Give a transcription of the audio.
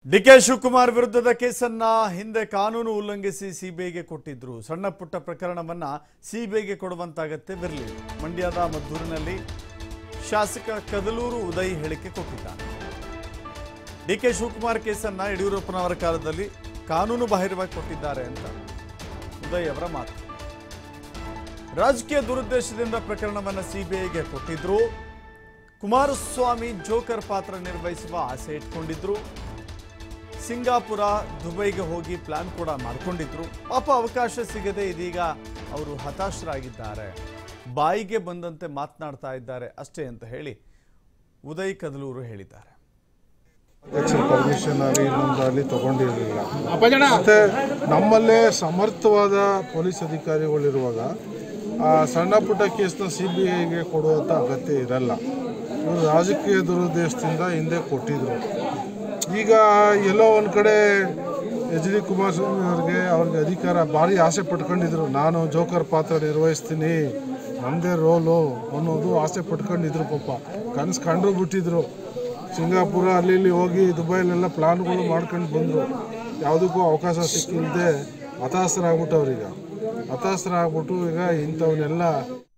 DK Shivakumar ವಿರುದ್ಧದ ಕೇಸನ್ನ ಹಿಂದೆ ಕಾನೂನು ಉಲ್ಲಂಘಿಸಿ ಸಿಬಿಐಗೆ ಕೊಟ್ಟಿದ್ರು. ಸಣ್ಣ ಪುಟ್ಟ ಪ್ರಕರಣವನ್ನ ಸಿಬಿಐಗೆ ಕೊಡುವಂತಾಗತ್ತೆ ಬಿರಲಿ. ಮಂಡ್ಯದ ಮದ್ದೂರಿನಲ್ಲಿ ಶಾಸಕ ಕದಲೂರು ಉದಯ್ ಹೇಳಿಕೆ ಕೊಟ್ಟಿದ್ದಾರೆ. ಡಿಕೆ ಶಿವಕುಮಾರ್ ಕೇಸನ್ನ ಯಡಿಯೂರಪ್ಪನವರ ಕಾಲದಲ್ಲಿ ಕಾನೂನು ಬಾಹಿರವಾಗಿ ಕೊಟ್ಟಿದ್ದಾರೆ ಅಂತ ಉದಯ್ ಅವರ ಮಾತು. ರಾಜಕೀಯ ದುರುದ್ದೇಶದಿಂದ ಪ್ರಕರಣವನ್ನ ಸಿಬಿಐಗೆ ಕೊಟ್ಟಿದ್ರು. ಕುಮಾರಸ್ವಾಮಿ ಜೋಕರ್ ಪಾತ್ರ ನಿರ್ವಹಿಸುವ ಆಸೆ ಇಟ್ಕೊಂಡಿದ್ರು. ಸಿಂಗಾಪುರ ದುಬೈಗೆ ಹೋಗಿ ಪ್ಲಾನ್ ಕೂಡ ಮಾಡಿಕೊಂಡಿದ್ರು. ಪಾಪ ಅವಕಾಶ ಸಿಗದೆ ಇದೀಗ ಅವರು ಹತಾಶರಾಗಿದ್ದಾರೆ. ಬಾಯಿಗೆ ಬಂದಂತೆ ಮಾತನಾಡ್ತಾ ಇದ್ದಾರೆ ಅಷ್ಟೇ ಅಂತ ಹೇಳಿ ಉದಯ್ ಕದಲೂರು ಹೇಳಿದ್ದಾರೆ. ಪರ್ಮಿಷನ್ ಆಗಲಿ ಇನ್ನೊಂದಾಗಲಿ ತಗೊಂಡಿರಲಿಲ್ಲ. ಮತ್ತೆ ನಮ್ಮಲ್ಲೇ ಸಮರ್ಥವಾದ ಪೊಲೀಸ್ ಅಧಿಕಾರಿಗಳಿರುವಾಗ ಸಣ್ಣ ಪುಟ್ಟ ಕೇಸ್ನ ಸಿಬಿಐಗೆ ಕೊಡುವಂಥ ಅಗತ್ಯ ಇರಲ್ಲ. ಇವರು ರಾಜಕೀಯ ದುರುದ್ದೇಶದಿಂದ ಹಿಂದೆ ಕೊಟ್ಟಿದ್ರು. ಈಗ ಎಲ್ಲೋ ಒಂದು ಕಡೆ ಎಚ್ ಡಿ ಕುಮಾರಸ್ವಾಮಿ ಅವ್ರಿಗೆ ಅಧಿಕಾರ ಭಾರಿ ಆಸೆ ಪಟ್ಕೊಂಡಿದ್ರು. ನಾನು ಜೋಕರ್ ಪಾತ್ರ ನಿರ್ವಹಿಸ್ತೀನಿ, ನಮ್ಮದೇ ರೋಲು ಅನ್ನೋದು ಆಸೆ ಪಟ್ಕೊಂಡಿದ್ರು. ಪಾಪ ಕನಸು ಕಂಡು ಬಿಟ್ಟಿದ್ರು. ಸಿಂಗಾಪುರ ಅಲ್ಲಿ ಹೋಗಿ ದುಬೈಲೆಲ್ಲ ಪ್ಲಾನ್ಗಳು ಮಾಡ್ಕೊಂಡು ಬಂದರು. ಯಾವುದಕ್ಕೂ ಅವಕಾಶ ಸಿಕ್ಕಿಲ್ಲದೆ ಹತಾಶರಾಗ್ಬಿಟ್ಟು ಈಗ ಇಂಥವನ್ನೆಲ್ಲ